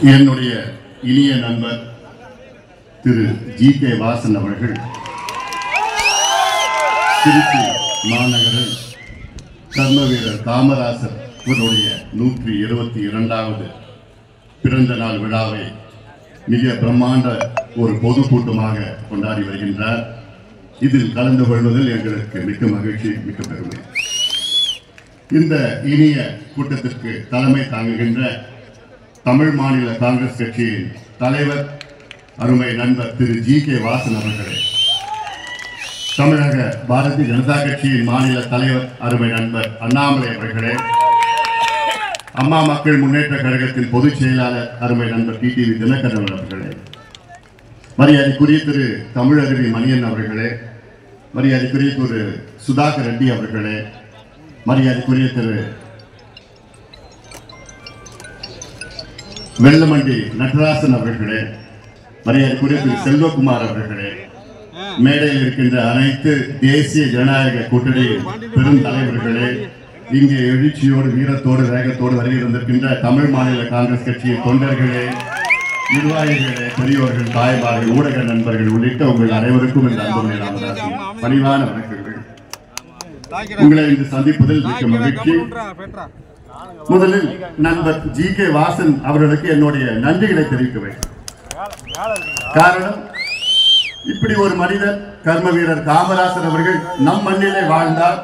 என்னுடைய இனிய நண்பர் திரு ஜி.கே. வாசன் அவர்கள் திருச்சி மாநகரில் கர்ம வீரர் காமராசர் அவருடைய 122வது பிறந்த நாள் விழாவை மிக பிரம்மாண்ட ஒரு பொதுக்கூட்டமாக கொண்டாடி வருகின்றார். இதில் கலந்து கொள்வதில் எங்களுக்கு மிக்க மகிழ்ச்சி, மிக்க பெருமை. இந்த இனிய கூட்டத்திற்கு தலைமை தாங்குகின்ற தமிழ் மாநில காங்கிரஸ் கட்சியின் தலைவர் அருமை நண்பர் திரு ஜி.கே. வாசன் அவர்களே, தமிழக பாரதிய ஜனதா கட்சியின் மாநில தலைவர் அருமை நண்பர் அண்ணாமலை அவர்களே, அம்மா மக்கள் முன்னேற்ற கழகத்தின் பொதுச் செயலாளர் அருமை நண்பர் டிடிவி தினகரன் அவர்களே, மரியாதைக்குரிய திரு தமிழருவி மணியன் அவர்களே, மரியாதைக்குரிய திரு சுதாகர் ரெட்டி அவர்களே, மரியாதைக்குரிய திரு வெள்ளமண்டி நடராசன் அவர்களே, மரியாதைக்குரிய திரு செல்வகுமார் அவர்களே, மேடையில் இருக்கின்ற அனைத்து தேசிய ஜனநாயக கூட்டணியின் பெரும் தலைவர்களே, இங்கே எழுச்சியோடு வீரத்தோடு வேகத்தோடு வருகை வந்திருக்கின்ற தமிழ் மாநில காங்கிரஸ் கட்சியின் தொண்டர்களே, நிர்வாகிகளே, பெரியோர்கள், தாய்மார்கள், ஊடக நண்பர்கள் உள்ளிட்ட உங்கள் அனைவருக்கும் இந்த அன்புடைய ராமதாசின் பணிவான வணக்கங்கள். உங்களை இன்று சந்திப்பதில் மிக்க மகிழ்ச்சி. முதலில் நண்பர் ஜி.கே. வாசன் அவர்களுக்கு என்னுடைய நன்றிகளை தெரிவிக்க வேண்டும். காரணம், இப்படி ஒரு மனிதர் கர்ம வீரர் காமராசர் அவர்கள் நம் மண்ணிலே வாழ்ந்தார்.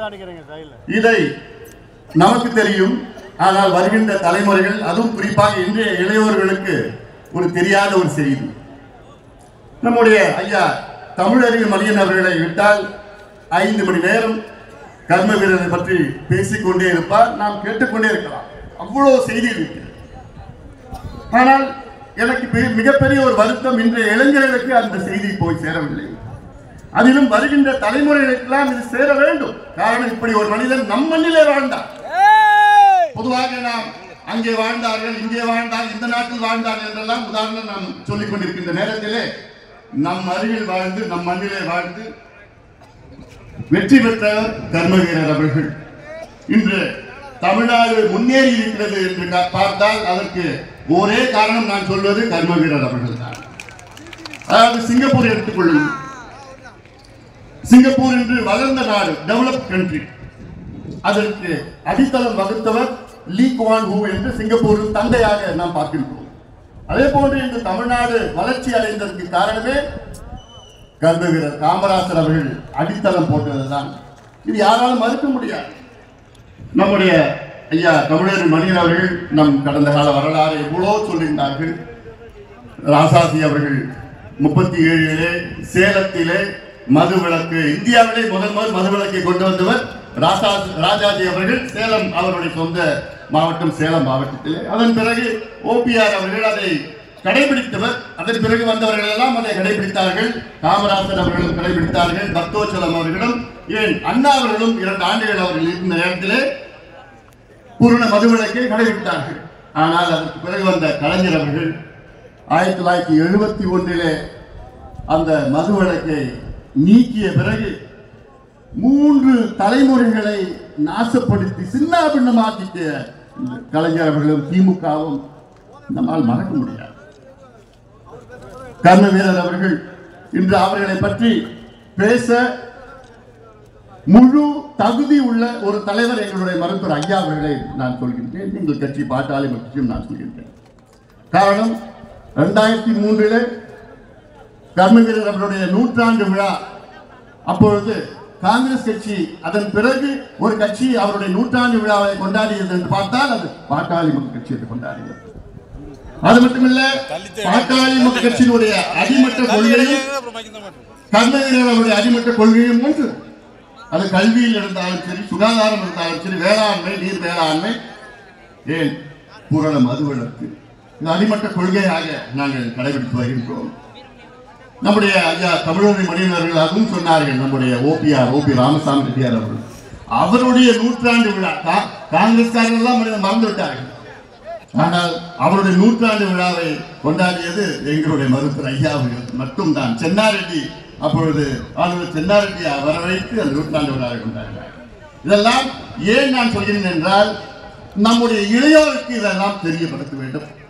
இதை நமக்கு தெரியும், ஆனால் வருகின்ற தலைமுறைகள், அதுவும் குறிப்பாக இன்றைய இளையோர்களுக்கு ஒரு தெரியாத ஒரு செய்தி. நம்முடைய ஐயா தமிழறிவு மணியன் அவர்களை விட்டால் 5 மணி நேரம் கர்ம வீரரை பற்றி பேசிக்கொண்டே இருப்பார், நாம் கேட்டுக்கொண்டே இருக்கலாம். அவ்வளவு செய்தி இருக்கிறது. ஆனால் எனக்கு மிகப்பெரிய ஒரு வருத்தம், இன்றைய இளைஞர்களுக்கு அந்த செய்தி போய் சேரவில்லை. அதிலும் வருகின்ற தலைமுறைகளுக்கெல்லாம் இது சேர வேண்டும். காரணம், இப்படி ஒரு மனிதன் நம் மண்ணிலே வாழ்ந்தார். பொதுவாக நாம் அங்கே வாழ்ந்தார்கள், இங்கே வாழ்ந்தார், இந்த நாட்டில் வாழ்ந்தார் என்றெல்லாம் உதாரணம் நாம் சொல்லிக் கொண்டிருக்கின்ற நேரத்திலே நம் அருகில் வாழ்ந்து நம் மண்ணிலே வாழ்ந்து வெற்றி பெற்றவர் கர்ம வீரர் அவர்கள். இன்று தமிழ்நாடு முன்னேறி இருக்கிறது என்று பார்த்தால் அதற்கு ஒரே காரணம் நான் சொல்வது கர்ம வீரர் அவர்கள் தான். அதாவது சிங்கப்பூர் எடுத்துக்கொள்ளுங்கள். சிங்கப்பூர் என்று வளர்ந்த நாடு, டெவலப்ட் கண்ட்ரி. அதற்கு அடித்தளம் வகுத்தவர் லீ குவான் ஹூ என்று சிங்கப்பூரின் தந்தையாக நாம் பார்க்கின்றோம். அதே போன்று இன்று தமிழ்நாடு வளர்ச்சி அடைந்ததற்கு காரணமே கர்ம வீரர் காமராசர் அவர்கள் அடித்தளம் போட்டதுதான். இது யாராலும் மறுக்க முடியாது. நம்முடைய ஐயா தமிழர் மணியன் அவர்கள் நம் கடந்த கால வரலாறு எவ்வளோ சொல்லியிருந்தார்கள். ராசாசி அவர்கள் 37 சேலத்திலே மதுவிலக்கு, இந்தியாவிலே முதல் மதுவிலக்கை கொண்டு வந்தவர் ராஜாஜி அவர்கள். சேலம் அவருடைய சொந்த மாவட்டம், சேலம் மாவட்டத்திலே. அதன் பிறகு ஓபிஆர் அவர்கள் அதை கடைபிடித்தவர். அதன் பிறகு வந்தவர்கள் எல்லாம் அதை கடைபிடித்தார்கள். காமராசர் அவர்களும் கடைபிடித்தார்கள். பக்தோச்சலம் அவர்களும், ஏன் அண்ணா அவர்களும் 2 ஆண்டுகள் அவர்கள் இருந்த நேரத்திலே பூரண மதுவிலக்கை கடைபிடித்தார்கள். ஆனால் அதற்கு பிறகு வந்த கலைஞர் அவர்கள் 1971 அந்த மதுவிலக்கை நீக்கிய பிறகு 3 தலைமுறைகளை நாசப்படுத்தி சின்னாபின்னமாக்கிய கலைஞர் அவர்களும் திமுகவும் நம்மால் மறக்க முடியாது. கர்ம வீரர் அவர்கள் இன்று அவர்களை பற்றி பேச முழு தகுதி உள்ள ஒரு தலைவர் எங்களுடைய மருத்துவர் ஐயா அவர்களை நான் சொல்கின்றேன். எங்கள் கட்சி பாட்டாளி கட்சியும் நான் சொல்கின்றேன். காரணம், 2003 கர்ம வீரர் அவருடைய 100ஆண்டு விழா. அப்பொழுது காங்கிரஸ் கட்சி அதன் பிறகு ஒரு கட்சி அவருடைய 100ஆண்டு விழாவை கொண்டாடியது என்று பார்த்தால் அது பாட்டாளி மக்கள் கட்சி என்று கொண்டாடியது. அது மட்டுமல்ல, பாட்டாளி மக்கள் கட்சியினுடைய அடிமட்ட கொள்கையும் கர்ம வீரர் அவருடைய அடிமட்ட கொள்கையும் ஒன்று. அது கல்வியில் இருந்தாலும் சரி, சுகாதாரம் இருந்தாலும் சரி, வேளாண்மை, நீர் மேலாண்மை, ஏன் பூரண மதுவிலக்கு, இந்த அடிமட்ட கொள்கையாக நாங்கள் கடைபிடித்து வருகின்றோம். நம்முடைய ஐயா தமிழர் மணியன் அவர்கள் அதுவும் சொன்னார்கள். நம்முடைய ஓபி ராமசாமி ரெட்டியார் அவர்கள் அவருடைய 100ஆண்டு விழா, காங்கிரஸ்காரர்கள் எல்லாம் மறந்து விட்டார்கள். ஆனால் அவருடைய 100ஆண்டு விழாவை கொண்டாடியது எங்களுடைய மருத்துவர் ஐயா அவர்கள் மட்டும்தான். சென்னாரெட்டி, அப்பொழுது ஆளுநர் சென்னாரெட்டி வரவழைத்து அந்த 100ஆண்டு விழாவை கொண்டாடினார். இதெல்லாம் ஏன் நான் சொல்கிறேன் என்றால், நம்முடைய இளையோருக்கு இதெல்லாம் தெரியப்படுத்த வேண்டும்.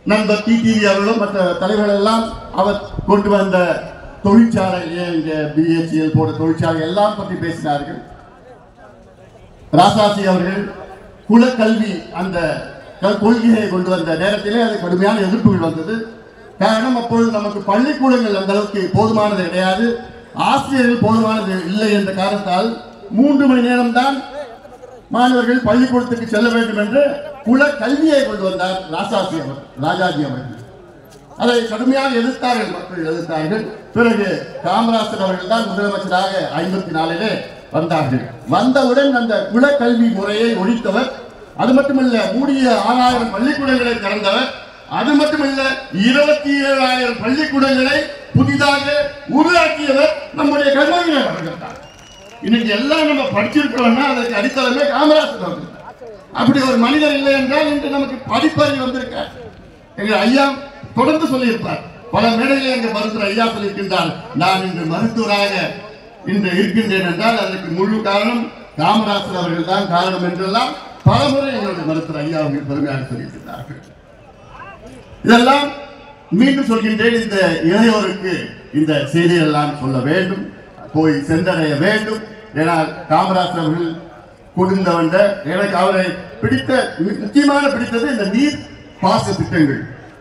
நண்பர் டிடிவி அவர்களும் மற்ற தலைவர்கள் எல்லாம் அவர் கொண்டு வந்த தொழிற்சாலையிலே இங்க பிஹெச்எல் போன்ற தொழிற்சாலை எல்லாம் பற்றி பேசினார்கள். ராசாசி அவர்கள் குலக்கல்வி அந்த கொள்கையை கொண்டு வந்த நேரத்திலே அது கடுமையான எதிர்ப்புகள் வந்தது. காரணம், அப்பொழுது நமக்கு பள்ளிக்கூடங்கள் அந்த அளவுக்கு போதுமானது கிடையாது, ஆசிரியர்கள் போதுமானது இல்லை என்ற காரணத்தால் 3 மணி நேரம் தான் மாணவர்கள் பள்ளிக்கூடத்துக்கு செல்ல வேண்டும் என்று குல கல்வியை கொண்டு வந்தார் ராஜாஜி அவர்கள். அதை கடுமையாக எதிர்த்தார்கள், மக்கள் எதிர்த்தார்கள். பிறகு காமராஜர் அவர்கள் தான் முதலமைச்சராக 54 வந்தார்கள். வந்தவுடன் அந்த குல கல்வி முறையை ஒழித்தவர். அது மட்டுமல்ல, மூடிய 6000 பள்ளிக்கூடங்களை திறந்தவர். அது மட்டுமல்ல, 27,000 பள்ளிக்கூடங்களை புதிதாக உருவாக்கியவர் நம்முடைய கருணாநிதி அவர்கள் தான். இன்னைக்கு எல்லாம் நம்ம படிச்சிருக்கிறோம்னா அதற்கு அடித்தளமே காமராஜர் அவர்கள். அப்படி ஒரு மனிதர் இல்லை என்றால் இன்று நமக்கு படிப்பறிவு வந்திருக்கார். எங்கள் ஐயா தொடர்ந்து சொல்லியிருப்பார். பல மேடைகளில் எங்கள் மருத்துவர் ஐயா சொல்லியிருக்கின்றார், நான் இன்று மருத்துவராக இன்று இருக்கின்றேன் என்றால் அதற்கு முழு காரணம் காமராஜர் அவர்கள் தான் காரணம் என்றெல்லாம் பலமுறை எங்களுடைய மருத்துவர் ஐயா அவர்கள் பெருமையாக சொல்லியிருக்கிறார்கள். இதெல்லாம் மீண்டும் சொல்கின்றேன், இந்த இளையோருக்கு இந்த செய்தியெல்லாம் சொல்ல வேண்டும், போய் சென்றடைய வேண்டும். ஏனால் காமராஜர் அவர்கள் கொடுத்த வந்த எனக்கு அவரை பிடித்த முக்கியமான பிடித்தது இந்த நீர் பாச திட்டங்கள்.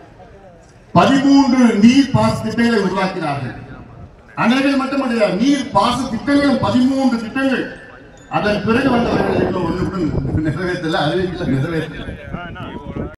13 நீர் பாச திட்டங்களை உருவாக்கினார்கள். அணைகள் மட்டுமல்ல, நீர் பாச திட்டங்களும் 13 திட்டங்கள். அதன் பிறகு வந்தவர்கள் இன்னும் ஒன்று நிறைவேற்றல, அறிவிக்கல, நிறைவேற்றல.